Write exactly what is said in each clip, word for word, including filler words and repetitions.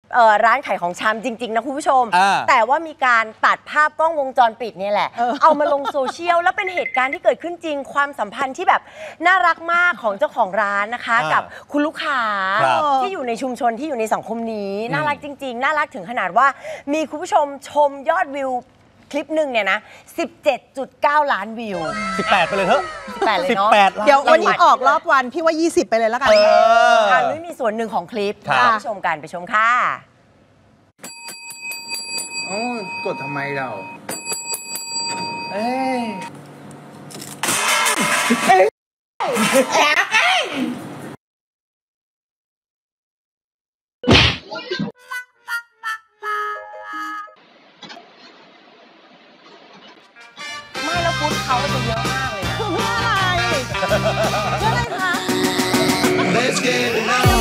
ร้านขายของชำจริงๆนะคุณผู้ชมแต่ว่ามีการตัดภาพกล้องวงจรปิดนี่แหละเอามาลงโซเชียลแล้วเป็นเหตุการณ์ที่เกิดขึ้นจริงความสัมพันธ์ที่แบบน่ารักมากของเจ้าของร้านนะคะกับคุณลูกค้าที่อยู่ในชุมชนที่อยู่ในสังคมนี้น่ารักจริงๆน่ารักถึงขนาดว่ามีคุณผู้ชมชมยอดวิวคลิปหนึ่งเนี่ยนะ สิบเจ็ดจุดเก้า ล้านวิวสิบแปดไปเลยเถอะสิบแปดเลยเนาะเดี๋ยววันนี้ออกรอบวันพี่ว่ายี่สิบไปเลยแล้วกันทางนี้มีส่วนหนึ่งของคลิปไปชมกันไปชมค่ะอ๋อกดทำไมเราเอ้ยแอบเอ้ยไม่แล้วฟุตเขาจะเยอะมากเลยนะคือเพื่ออะไรเพื่ออะไรคะ Let's get it on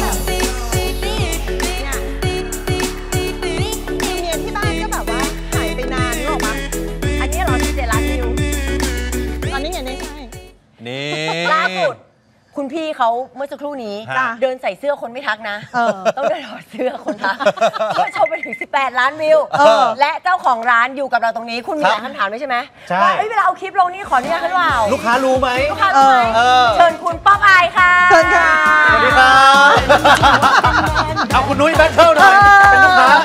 ล่าสุดคุณพี่เขาเมื่อสักครู่นี้เดินใส่เสื้อคนไม่ทักนะต้องเดินถอดเสื้อคนทักเพราะชมไปถึงสิบแปดล้านวิวและเจ้าของร้านอยู่กับเราตรงนี้คุณมีหลายคำถามด้วยใช่ไหมว่าเวลาเอาคลิปลงนี่ขออนุญาตหรือเปล่าลูกค้ารู้ไหมลูกค้ารู้ไหมเชิญคุณป๊อปอายค่ะเชิญค่ะสวัสดีครับเอาคุณนุ้ยแบทเทิลหน่อยเป็นลูกค้า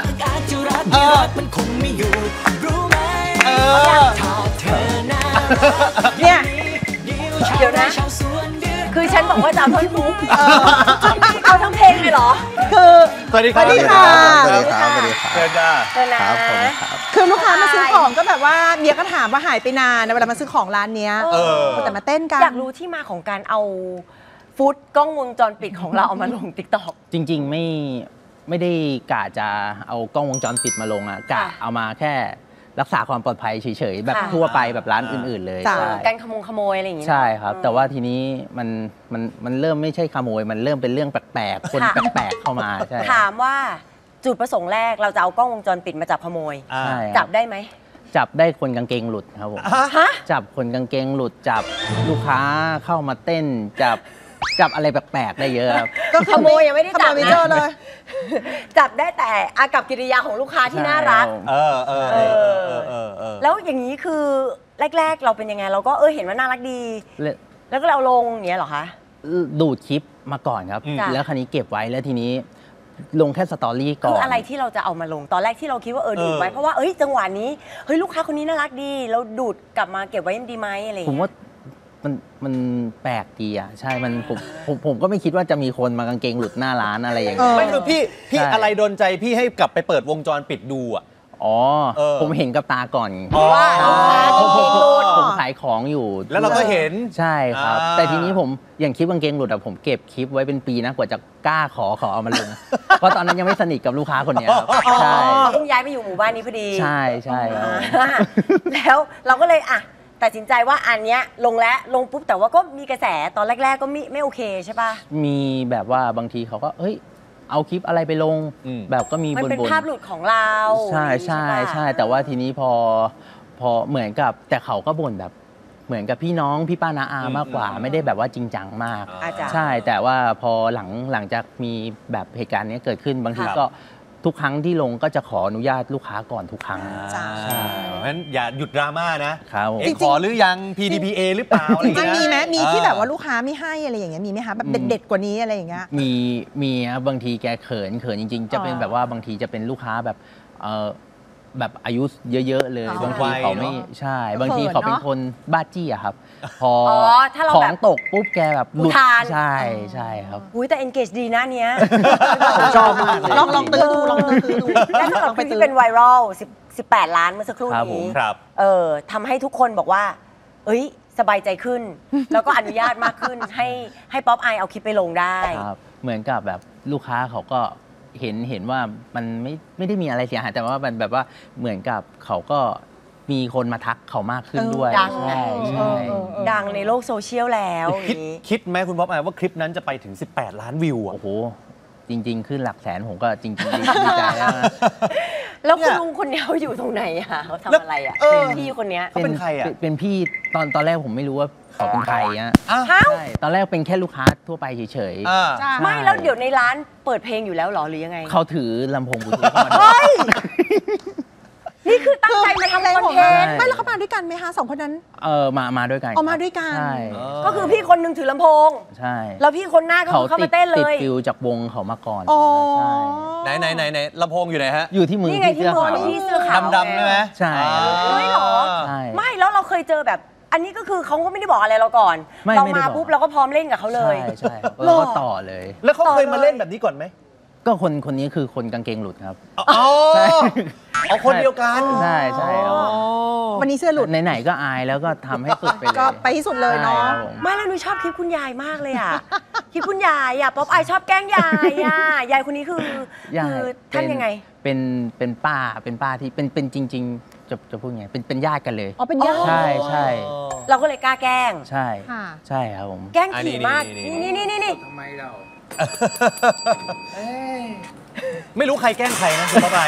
เนี่ยเดี๋ยวนะคือฉันบอกว่าจะเอาท่อนฮุกเอาทั้งเพลงเลยเหรอคือสวัสดีครับสวัสดีค่ะสวัสดีครับสวัสดีครับเชิญจ้าเชิญนะครับคือลูกค้ามาซื้อของก็แบบว่าเมียก็ถามว่าหายไปนานเวลามาซื้อของร้านเนี้ยแต่มาเต้นกันอยากรู้ที่มาของการเอาฟุตกล้องวงจรปิดของเราเอามาลง ติ๊กต็อกจริงๆไม่ไม่ได้กะจะเอากล้องวงจรปิดมาลงอะกะเอามาแค่รักษาความปลอดภัยเฉยๆแบบทั่วไปแบบร้านอื่นๆเลยใช่การขโมยขโมยอะไรอย่างงี้ใช่ครับแต่ว่าทีนี้มันมันมันเริ่มไม่ใช่ขโมยมันเริ่มเป็นเรื่องแปลกๆคนแปลกๆเข้ามาใช่ถามว่าจุดประสงค์แรกเราจะเอากล้องวงจรปิดมาจับขโมยจับได้ไหมจับได้คนกางเกงหลุดครับผมจับคนกางเกงหลุดจับลูกค้าเข้ามาเต้นจับจับอะไรแปลกๆได้เยอะครับก็ขโมยยังไม่ได้จับไม่เจอเลยจับได้แต่อากับกิริยาของลูกค้าที่น่ารักเออเออเออเออแล้วอย่างนี้คือแรกๆเราเป็นยังไงเราก็เออเห็นว่าน่ารักดีแล้วก็เราลงอย่างเงี้ยเหรอคะดูดคลิปมาก่อนครับแล้วคันนี้เก็บไว้แล้วทีนี้ลงแค่สตอรี่ก่อนคืออะไรที่เราจะเอามาลงตอนแรกที่เราคิดว่าเออดูดไว้เพราะว่าเอ้ยจังหวะนี้เฮ้ยลูกค้าคนนี้น่ารักดีเราดูดกลับมาเก็บไว้ดีไหมอะไรผมว่ามันมันแปลกดีอ่ะใช่มันผมผมผมก็ไม่คิดว่าจะมีคนมากางเกงหลุดหน้าร้านอะไรอย่างเงี้ยไม่คือพี่พี่อะไรโดนใจพี่ให้กลับไปเปิดวงจรปิดดูอ่ะอ๋อผมเห็นกับตาก่อนว่าผมขายของอยู่แล้วเราก็เห็นใช่ครับแต่ทีนี้ผมอย่างคลิปกางเกงหลุดอะผมเก็บคลิปไว้เป็นปีนะกว่าจะกล้าขอขอเอามาลงเพราะตอนนั้นยังไม่สนิทกับลูกค้าคนนี้ใช่เพิ่งย้ายไปอยู่หมู่บ้านนี้พอดีใช่ใช่แล้วเราก็เลยอ่ะตัดสินใจว่าอันเนี้ยลงแล้วลงปุ๊บแต่ว่าก็มีกระแสตอนแรกๆก็ไม่ไม่โอเคใช่ป่ะมีแบบว่าบางทีเขาก็เฮ้ยเอาคลิปอะไรไปลงแบบก็มีบนบนมันเป็นภาพหลุดของเราใช่ใช่ใช่แต่ว่าทีนี้พอพอเหมือนกับแต่เขาก็บ่นแบบเหมือนกับพี่น้องพี่ป้าน้าอามากกว่าไม่ได้แบบว่าจริงจังมากใช่แต่ว่าพอหลังหลังจากมีแบบเหตุการณ์นี้เกิดขึ้นบางทีก็ทุกครั้งที่ลงก็จะขออนุญาตลูกค้าก่อนทุกครั้งใช่เพราะฉะนั้นอย่าหยุดดราม่านะครับจริงขอหรือยัง พี ดี พี เอ หรือเปล่าอะไรอย่างเงี้ยมีไหมมีที่แบบว่าลูกค้าไม่ให้อะไรอย่างเงี้ยมีไหมคะแบบเด็ดๆกว่านี้อะไรอย่างเงี้ยมีมีครับบางทีแกเขินเขินจริงๆจะเป็นแบบว่าบางทีจะเป็นลูกค้าแบบเออแบบอายุเยอะๆเลยบางทีเขาไม่ใช่บางทีเขาเป็นคนบ้าจี้อะครับพอของตกปุ๊บแกแบบหลุดใช่ใช่ครับอุ้ยแต่ engage ดีนะเนี้ยชอบมากลองลองตื้อดูลองตื้อดูแล้วสำหรับที่เป็นไวรัลสิบแปดล้านเมื่อสักครู่นี้เออทำให้ทุกคนบอกว่าเอ้ยสบายใจขึ้นแล้วก็อนุญาตมากขึ้นให้ให้ป๊อปอายเอาคลิปไปลงได้เหมือนกับแบบลูกค้าเขาก็เห็นเห็นว่ามันไม่ไม่ได้มีอะไรเสียหายแต่ว่ามันแบบว่าเหมือนกับเขาก็มีคนมาทักเขามากขึ้นด้วยดังใช่ดังในโลกโซเชียลแล้วคิดคิดไหมคุณป๊อปอายว่าคลิปนั้นจะไปถึงสิบแปดล้านวิวอ่ะโอ้โหจริงๆขึ้นหลักแสนผมก็จริงๆดีใจแล้วแล้วคุณลุงคนนี้เขาอยู่ตรงไหนอะเขาทำอะไรอะพี่คนนี้เขาเป็นใครอะเป็นพี่ตอนตอนแรกผมไม่รู้ว่าเขาเป็นใครอ่ะใช่ตอนแรกเป็นแค่ลูกค้าทั่วไปเฉยๆไม่แล้วเดี๋ยวในร้านเปิดเพลงอยู่แล้วหรอหรือยังไงเขาถือลำโพงบลูทูธเข้ามานี่คือตั้งใจมาทำคอนเทนต์ไม่แล้วเขามาด้วยกันไหมคะสองคนนั้นเออมามาด้วยกันออกมาด้วยกันใช่ก็คือพี่คนนึงถือลำโพงใช่แล้วพี่คนหน้าก็เข้ามาเต้นเลยติดฟิวจากวงเขามาก่อนไหนไหนไหนไหนลำโพงอยู่ไหนฮะอยู่ที่มือนี่ไงที่มือที่เสื้อขาวดำๆใช่ไหมใช่ไม่หรอไม่แล้วเราเคยเจอแบบอันนี้ก็คือเขาก็ไม่ได้บอกอะไรเราก่อนเรามาปุ๊บเราก็พร้อมเล่นกับเขาเลยใช่ใช่แล้วก็ต่อเลยแล้วเขาเคยมาเล่นแบบนี้ก่อนไหมก็คนคนนี้คือคนกางเกงหลุดครับอ๋อเอาคนเดียวกันใช่ใช่วันนี้เสื้อหลุดไหนๆก็อายแล้วก็ทำให้สุดไปเลยก็ไปที่สุดเลยเนาะไม่แล้วหนูชอบคลิปคุณยายมากเลยอ่ะคลิปคุณยายอ่ะป๊อปอายชอบแกล้งยายอ่ะยายคนนี้คือคือท่านยังไงเป็นเป็นป้าเป็นป้าที่เป็นเป็นจริงๆจะจะพูดไงเป็นเป็นญาติกันเลยอ๋อเป็นญาติใช่ใช่เราก็เลยกล้าแกล้งใช่ใช่ครับผมแกล้งถี่มากนี่นี่นี่นี่ทำไมเราไม่รู้ใครแกล้งใครนะคุณป๊อปอาย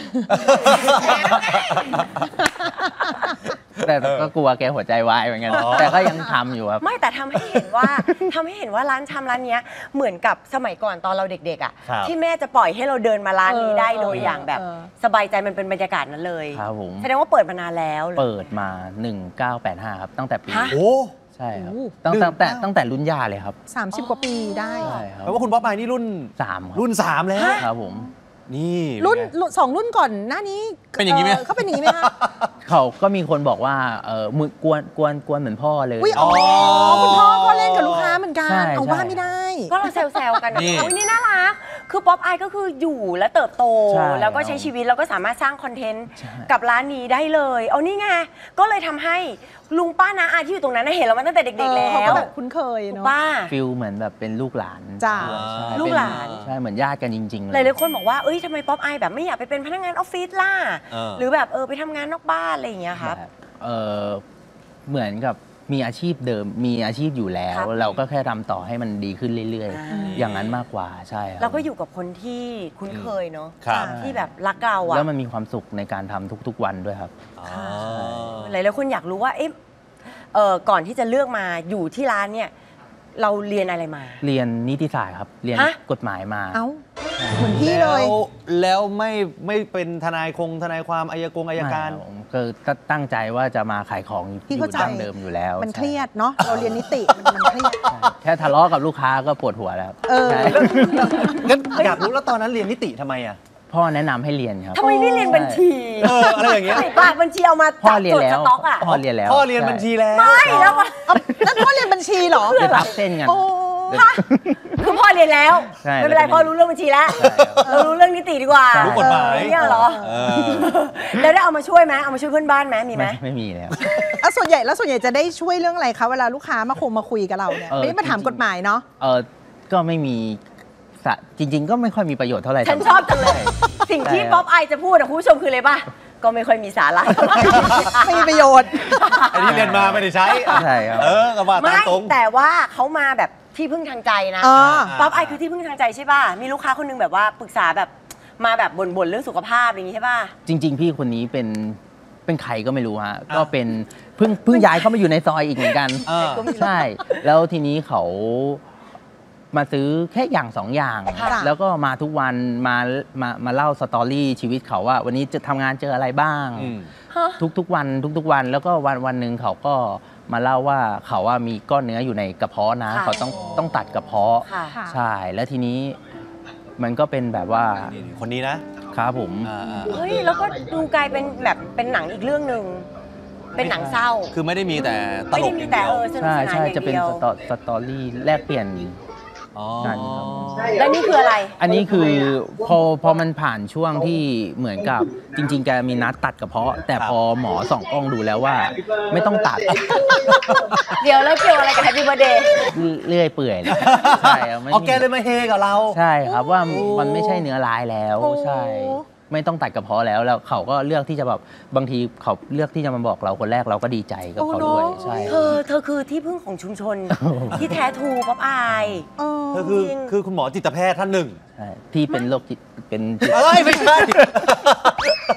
แต่ก็กลัวแกหัวใจวายเหมือนกันแต่ก็ยังทำอยู่ครับไม่แต่ทำให้เห็นว่าทำให้เห็นว่าร้านชำร้านนี้เหมือนกับสมัยก่อนตอนเราเด็กๆอ่ะที่แม่จะปล่อยให้เราเดินมาร้านนี้ได้โดยอย่างแบบสบายใจมันเป็นบรรยากาศนั้นเลยครับผมแสดงว่าเปิดมานานแล้วเปิดมาหนึ่งเก้าแปดห้าครับตั้งแต่ปีโอ้ใช่ครับตั้งแต่ตั้งแต่รุ่นย่าเลยครับสามสิบกว่าปีได้แปลว่าคุณป๊อปอายนี่รุ่นสามรุ่นสามแล้วครับผมนี่รุ่นสองรุ่นก่อนหน้านี้เป็นอย่างนี้ไหมเขาเป็นอย่างนี้ไหมคะเขาก็มีคนบอกว่าเออมือกวนกวนกวนเหมือนพ่อเลยอ๋อคุณพ่อก็เล่นกับลูกค้าเหมือนกันเอาว่าไม่ได้ก็เราแซวๆกันโอ้ยนี่น่ารักคือป๊อปอายก็คืออยู่และเติบโตแล้วก็ใช้ชีวิตแล้วก็สามารถสร้างคอนเทนต์กับร้านนี้ได้เลยเอานี่ไงก็เลยทำให้ลุงป้าน้าอาที่อยู่ตรงนั้นเห็นเรามาตั้งแต่เด็กๆแล้วเขาก็แบบคุ้นเคยเนาะป้าฟิลเหมือนแบบเป็นลูกหลานจ้าลูกหลานใช่เหมือนญาติกันจริงๆเลยหลายๆคนบอกว่าเอ้ยทำไมป๊อปอายแบบไม่อยากไปเป็นพนักงานออฟฟิศล่ะหรือแบบเออไปทำงานนอกบ้านอะไรอย่างเงี้ยครับเออเหมือนกับมีอาชีพเดิมมีอาชีพอยู่แล้วเราก็แค่ทำต่อให้มันดีขึ้นเรื่อยๆอย่างนั้นมากกว่าใช่เราก็อยู่กับคนที่คุ้นเคยเนาะที่แบบรักเราอะแล้วมันมีความสุขในการทำทุกๆวันด้วยครับหลายๆคนอยากรู้ว่าเอ๊ะเออก่อนที่จะเลือกมาอยู่ที่ร้านเนี่ยเราเรียนอะไรมาเรียนนิติศาสตร์ครับเรียนกฎหมายมาเอ้าเหมือนพี่เลยแล้วไม่ไม่เป็นทนายคงทนายความอัยกงอัยการก็ตั้งใจว่าจะมาขายของอยู่ดั้งเดิมอยู่แล้วมันเครียดเนาะเราเรียนนิติมันเครียดแค่ทะเลาะกับลูกค้าก็ปวดหัวแล้วเอองั้นอยากรู้แล้วตอนนั้นเรียนนิติทำไมอ่ะพ่อแนะนำให้เรียนครับทำไมไม่เรียนบัญชีอะไรอย่างเงี้ยปากบัญชีเอามาพ่อเรียนแล้วพ่อเรียนแล้วพ่อเรียนบัญชีแล้วไม่แล้วนั่นพ่อเรียนบัญชีเหรอจะทับเส้นกันคือพ่อเรียนแล้วไม่เป็นไรพ่อรู้เรื่องบัญชีแล้วเรารู้เรื่องนิติดีกว่ารู้กฎหมายเนี่ยเหรอแล้วได้เอามาช่วยไหมเอามาช่วยเพื่อนบ้านไหมมีไหมไม่มีแล้วแล้วส่วนใหญ่แล้วส่วนใหญ่จะได้ช่วยเรื่องอะไรคะเวลาลูกค้ามาคงมาคุยกับเราเนี่ยไม่ได้มาถามกฎหมายเนาะเออก็ไม่มีจริงๆก็ไม่ค่อยมีประโยชน์เท่าไหร่ฉันชอบจังเลยสิ่งที่ป๊อปอายจะพูดนะคุณผู้ชมคืออะไรป่ะก็ไม่ค่อยมีสาระไม่มีประโยชน์อันนี้เรียนมาไม่ได้ใช้ใช่ครับเออกับว่าตามตรงแต่ว่าเขามาแบบที่พึ่งทางใจนะป๊อปอายคือที่พึ่งทางใจใช่ป่ะมีลูกค้าคนนึงแบบว่าปรึกษาแบบมาแบบบ่นๆเรื่องสุขภาพอย่างนี้ใช่ป่ะจริงๆพี่คนนี้เป็นเป็นใครก็ไม่รู้ฮะก็เป็นเพิ่งเพิ่งย้ายเข้ามาอยู่ในซอยอีกเหมือนกันใช่แล้วทีนี้เขามาซื้อแค่อย่างสองอย่างแล้วก็มาทุกวันมามามาเล่าสตอรี่ชีวิตเขาว่าวันนี้จะทำงานเจออะไรบ้างทุกๆวันทุกๆวันแล้วก็วันวันหนึ่งเขาก็มาเล่าว่าเขาว่ามีก้อนเนื้ออยู่ในกระเพาะนะเขาต้องต้องตัดกระเพาะใช่แล้วทีนี้มันก็เป็นแบบว่าคนนี้นะครับผมเฮ้ยแล้วก็ดูกลายเป็นแบบเป็นหนังอีกเรื่องหนึ่งเป็นหนังเศร้าคือไม่ได้มีแต่ตลกอย่างเดียวใช่ใช่จะเป็นสตอรี่แลกเปลี่ยนนั่นครับและนี่คืออะไรอันนี้คือพอพอมันผ่านช่วงที่เหมือนกับจริงๆแกมีนัดตัดกระเพาะแต่พอหมอส่องกล้องดูแล้วว่าไม่ต้องตัดเดี๋ยวแล้วเกี่ยวอะไรกับ Happy Birthday เลื่อยเปื่อยใช่อ๋อแกเลยมาเฮกับเราใช่ครับว่ามันไม่ใช่เนื้อร้ายแล้วใช่ไม่ต้องตัดกระเพาะแล้วแล้วเขาก็เลือกที่จะแบบบางทีเขาเลือกที่จะมาบอกเราคนแรกเราก็ดีใจกับเขาด้วยใช่เธอเธอคือที่พึ่งของชุมชนที่แท้ทูป๊อปอายเธอคือคือคุณหมอจิตแพทย์ท่านหนึ่งที่เป็นโรคจิตเป็นเอ้ยไม่ใช่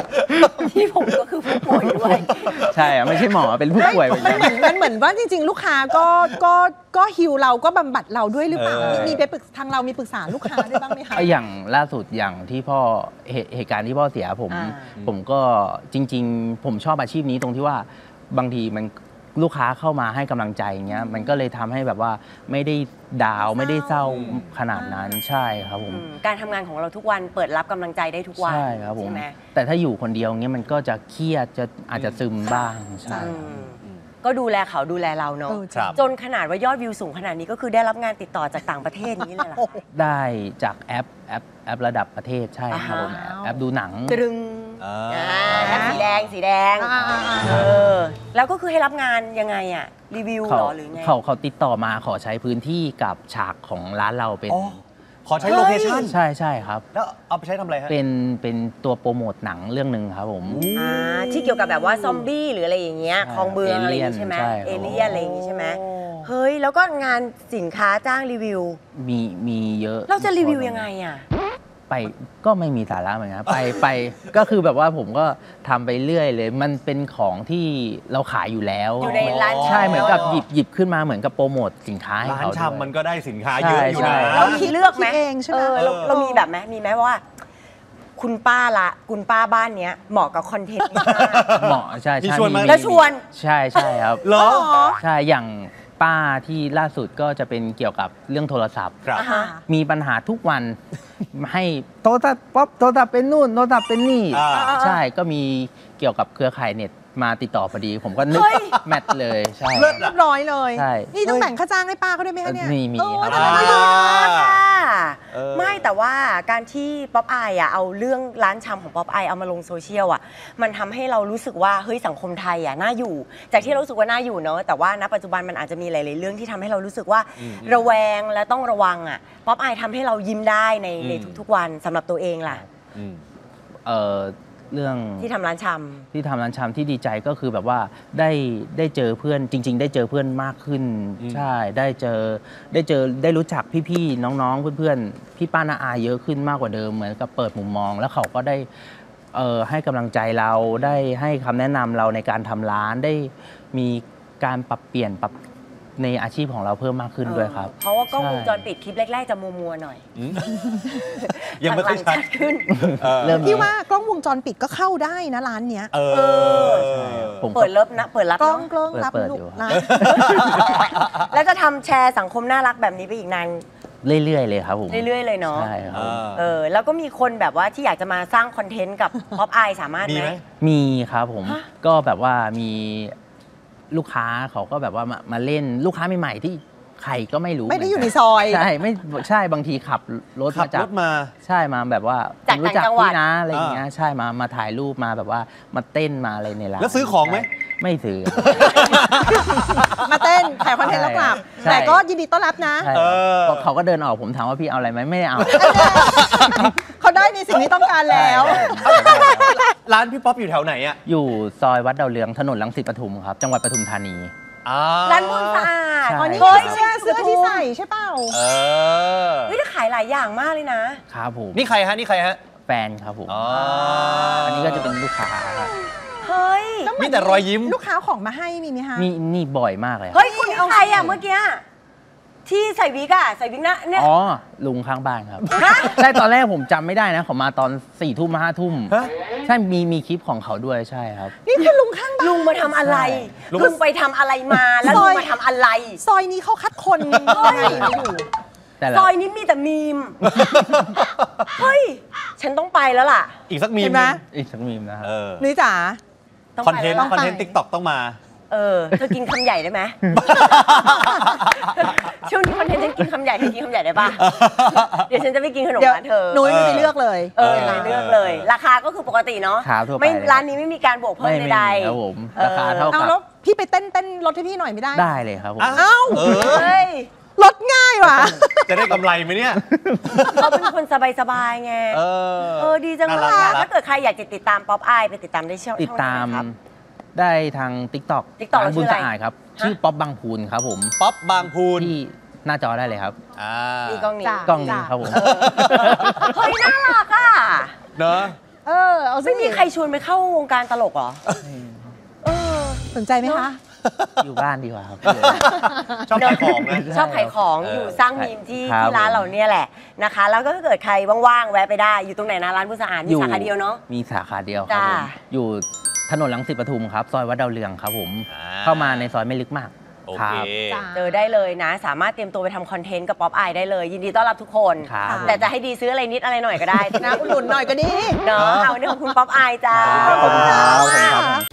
ที่ผมก็คือผู้ป่วยด้วยใช่อะไม่ใช่หมอเป็นผู้ป่วยเหมือนมักัน นเหมือนมันเหมือนว่าจริงๆ ลูกค้าก็ก็ก็ฮิวเราก็บำบัดเราด้วยหรือเปล่าเออมีไปปรึกทางเรามีปรึกษาลูกค้าด้วยบ้างไหมคะอย่างล่าสุดอย่างที่พ่อเหตุเหตุการณ์ที่พ่อเสียผมอ่าผมก็จริง ๆ ผมชอบอาชีพนี้ตรงที่ว่าบางทีมันลูกค้าเข้ามาให้กำลังใจเงี้ยมันก็เลยทำให้แบบว่าไม่ได้ดาวน์ไม่ได้เศร้าขนาดนั้นใช่ครับผมอืมการทำงานของเราทุกวันเปิดรับกำลังใจได้ทุกวันใช่ครับผมใช่ไหมแต่ถ้าอยู่คนเดียวเงี้ยมันก็จะเครียดจะอาจจะซึมบ้างใช่อืครับมก็ดูแลเขาดูแลเราเนาะเออครับจนขนาดว่ายอดวิวสูงขนาดนี้ก็คือได้รับงานติดต่อจากต่างประเทศนี้เลยเหรอคะได้จากแอปแอปแอประดับประเทศใช่ครับผมอ่าฮะแอปดูหนังตรึงอ่าอ่าแอปสีแดงสีแดงอ่าอ่าอ่าเออแล้วก็คือให้รับงานยังไงอะรีวิวเขาเหรอหรือไงเขาเขาติดต่อมาขอใช้พื้นที่กับฉากของร้านเราเป็นอ๋อ ขอใช้โลเคชั่นใช่ใช่ครับแล้วเอาไปใช้ทำอะไรฮะเป็นเป็นตัวโปรโมทหนังเรื่องหนึ่งครับผมอ่าที่เกี่ยวกับแบบว่าซอมบี้หรืออะไรอย่างเงี้ยใช่คลองเบืองอะไรอย่างงี้ Alien ใช่ไหมใช่ครับเอเลี่ยนอะไรอย่างงี้ใช่ไหมเฮ้ยแล้วก็งานสินค้าจ้างรีวิวมีมีเยอะเราจะรีวิวยังไงอ่ะไปก็ไม่มีสาระเหมือนกันไปไปก็คือแบบว่าผมก็ทำไปเรื่อยเลย มันเป็นของที่เราขายอยู่แล้วอยู่ในร้านใช่ชำเหมือนกับแล้วหยิบหยิบขึ้นมาเหมือนกับโปรโมทสินค้าให้ร้านเขาด้วยชำมันก็ได้สินค้าเยอะอยู่ใช่นะใช่เราคิดเลือกไหมคิดเองใช่ไหมเออเราเออเรามีแบบไหมมีไหมว่า คุณป้าละคุณป้าบ้านเนี้ยเหมาะกับคอนเทนต์มากเหมาะใช่มีใช่ชวนมาแล้วชวนใช่ใช่ครับเหรอใช่อย่างป้าที่ล่าสุดก็จะเป็นเกี่ยวกับเรื่องโทรศัพท์ครับอ่าฮะมีปัญหาทุกวัน ให้โทรศัพท์ป๊อปโทรศัพท์เป็นนู่นโทรศัพท์เป็นนี่อ่าใช่ก็มีเกี่ยวกับเครือข่ายเน็ตมาติดต่อพอดี ผมก็นึกเฮ้ยแมทเลยใช่เลิศเรียบร้อยเลยใช่นี่ต้องแบ่งค่าจ้างให้ป้าเขาด้วยไหมคะเนี่ยมีมีโอ้ยครับทำไมไม่ดีค่ะเออไม่แต่ว่าการที่ป๊อปอายอ่ะเอาเรื่องร้านชำของป๊อปอายเอามาลงโซเชียลอ่ะมันทำให้เรารู้สึกว่าเฮ้ยสังคมไทยอ่ะน่าอยู่ จากที่เรารู้สึกว่าน่าอยู่เนอะแต่ว่าณปัจจุบันมันอาจจะมีหลายๆเรื่องที่ทำให้เรารู้สึกว่าระแวงและต้องระวังอ่ะป๊อปอายทำให้เรายิ้มได้ในในทุกๆวันสำหรับตัวเองล่ะอืมเออเรื่องที่ทำร้านชำที่ทำร้านชำที่ดีใจก็คือแบบว่าได้ได้เจอเพื่อนจริง ๆ ได้เจอเพื่อนมากขึ้นอืมใช่ได้เจอได้เจอได้รู้จักพี่ๆน้องๆเพื่อนๆพี่ป้าน้าอาเยอะขึ้นมากกว่าเดิมเหมือนกับเปิดมุมมอง แล้วเขาก็ได้เอ่อให้กำลังใจเราได้ให้คำแนะนำเราในการทำร้านได้มีการปรับเปลี่ยนปรับในอาชีพของเราเพิ่มมากขึ้นด้วยครับเพราะว่ากล้องใช่วงจรปิดคลิปแรก ๆ จะมัวๆหน่อยอืมยังไม่ค่อยหลังๆชัดชัดขึ้นเออเริ่มพี่ว่ากล้องวงจรปิดก็เข้าได้นะร้านเนี้ยเออผมก็เปิดเลิฟนะเปิดรับกล้องเนาะกล้องรับเปิดลูกอยู่ร้านแล้วจะทำแชร์สังคมน่ารักแบบนี้ไปอีกนานเรื่อยๆเลยครับผมเรื่อยๆเลยเนาะใช่ครับเออแล้วก็มีคนแบบว่าที่อยากจะมาสร้างคอนเทนต์กับ ป๊อปอายสามารถมีไหไหมมมีครับผมฮะก็แบบว่ามีลูกค้าเขาก็แบบว่ามามาเล่นลูกค้าใหม่ๆที่ใครก็ไม่รู้ไม่ได้อยู่ในเหซอยมือนกันใช่ไม่ใช่บางทีขับรถขับมาจากรถมาใช่มาแบบว่าจากรู้จักต่างจังหวัดพี่นะอะไรอย่างเงี้ยใช่มามาถ่ายรูปมาแบบว่ามาเต้นมาอะไรในร้านแล้วซื้อของไหมไม่ซื้อมาเต้นถ่ายคอนเทนต์แล้วกลับใช่แต่ก็ยินดีต้อนรับนะใช่เออพอเขาก็เดินออกผมถามว่าพี่เอาอะไรไหมไม่ได้เอาเขาได้ในสิ่งที่ต้องการแล้วร้านพี่ป๊อปอยู่แถวไหนอ่ะอยู่ซอยวัดดาวเรืองถนนรังสิตปทุมครับจังหวัดปทุมธานีอ่าร้านบุญสะอาดใช่อ๋อนี่เฮ้ยเสื้อเสื้อที่ใส่ใช่เปล่าเออเฮ้ยถ้าขายหลายอย่างมากเลยนะครับผมนี่ใครฮะ นี่ใครฮะแฟนครับผมอ๋ออันนี้ก็จะเป็นลูกค้าครับเฮ้ยมีแต่รอยยิ้มลูกค้าของมาให้มีไหมคะนี่นี่บ่อยมากเลยครับเฮ้ยคุณเอาใครอ่ะเมื่อกี้ที่ใส่วิกอ่ะใส่วิกนะเนี่ยอ๋อ ลุงข้างบ้านครับ ใช่ ตอนแรกผมจำไม่ได้นะเขามาตอนสี่ทุ่มห้าทุ่มฮะใช่ มีมีคลิปของเขาด้วยใช่ครับนี่คือลุงข้างบ้านลุงมาทำอะไรลุงลุงไปทำอะไรมาแล้วซลุอง ยมาทำอะไรซอยนี้เขาคัดคนยังไงมาอยู่แต่ละซอยนี้มีแต่มีม เฮ้ย ฉันต้องไปแล้วล่ะอีกสักมีมเห็นไหมนึ่งอีกสักมีมนะครับเออนุ้ยจ๋าต้องคอนไปเทนต์แล้วคอนล่ะเทนต์ติ๊กต็อกต้องมาเออ เธอกินคำใหญ่ได้ไหม ช่วงนี้คอนเทนต์ฉันกินคำใหญ่เธอกินคำใหญ่ได้ปะเดี๋ยวฉันจะไปกินขนมเดี๋ยวร้านเธอนุ้ยนุ้ยไปเลือกเลยเออเลยเลือกเลย ราคาก็คือปกติเนาะครับทั่วไปไม่เลยร้านนี้ไม่มีการบวกเพิ่ไม่มไม่ใดมีๆครับผมราคาเท่าเอากับแล้วพี่ไปเต้นเต้นรถให้พี่หน่อยไม่ได้ได้เลยครับผมอ้าวเอ้าเออเฮ้ยรถง่ายว่ะจะได้กำไรไหมเนี่ยเขาเป็นคนสบายๆไงเออเออดีจังเลยน่ารักอะน่ารักถ้าเกิดใครอยากจะติดตามป๊อปอายไปติดตามได้ช่องติดตามช่องไหนครับได้ทาง TikTok TikTok ร้านบุญเราชื่ออะไรสะอาดครับฮะชื่อป๊อปบางพูนครับผมป๊อปบางพูนที่หน้าจอได้เลยครับอ่านี่กล้องนี้จ้ะกล้องนี้ครับผมเฮ้ยน่ารักอ่ะเนอะเออเอาสิไม่มีใครชวนไปเข้าวงการตลกเหรอเออสนใจไหมคะอยู่บ้านดีกว่าครับชอบขายของนะชอบขายของเออออยู่สร้างมีมที่ครับที่ร้านเราเนี่ยแหละนะคะ แล้วก็ถ้าเกิดใครว่างๆแวะไปได้อยู่ตรงไหนนะร้านผู้สะอาดมีสาขาเดียวเนาะมีสาขาเดียวครับจ้าผมอยู่ถนนรังสิตปทุมครับซอยวัดดาวเรืองครับผมอ่าเข้ามาในซอยไม่ลึกมากโอคเครับเจอได้เลยนะ สามารถเตรียมตัวไปทำคอนเทนต์กับป๊อปอายได้เลย ยินดีต้อนรับทุกคนครับแต่จะให้ดีซื้ออะไรนิดอะไรหน่อยก็ได้นะอุดหนุนหน่อยก็ดีเนาะเอาเนี่ยของคุณป๊อปอายจ้าขอบคุณครับขอบคุณครับ